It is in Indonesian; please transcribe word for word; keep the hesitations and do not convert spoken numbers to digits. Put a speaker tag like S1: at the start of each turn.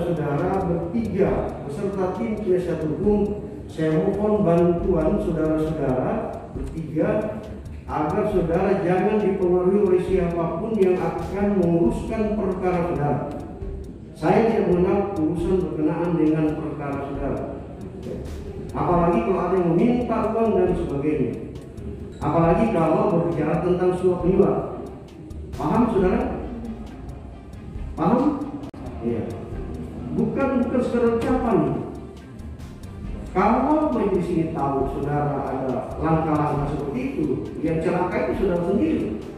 S1: saudara-saudara bertiga beserta tim penasihat hukum, saya mohon bantuan saudara-saudara bertiga agar saudara jangan dipengaruhi oleh siapapun yang akan menguruskan perkara saudara. Saya tidak mengenal urusan berkenaan dengan perkara saudara. Apalagi kalau ada yang meminta uang dan sebagainya. Apalagi kalau berbicara tentang suap menyuap. Paham saudara? Paham? Iya. Bukan bukan sekedar ucapan. Kalau majelis ini tahu saudara ada langkah-langkah seperti itu, yang celaka itu saudara sendiri.